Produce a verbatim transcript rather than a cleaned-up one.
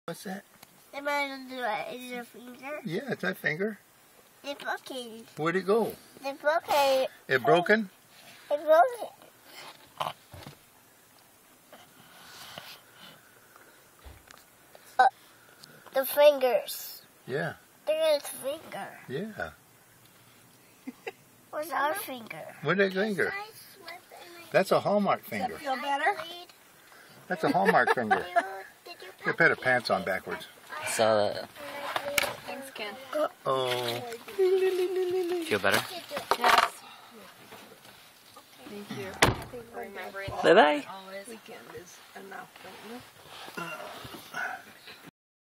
What's that? Am I gonna do it? Is it a finger? Yeah, it's that finger. It's broken. Where'd it go? It's broken. It broken? It's broken. Uh, the fingers. Yeah. There's a finger. Yeah. Where's our finger? Where's that finger? That's a Hallmark finger. Feel better? That's a Hallmark finger. You put her pants on backwards. I saw that. Thanks, Ken. Uh-oh. Feel better? Yes. Thank you. For remembering Bye bye. always. Weekend is enough, don't you?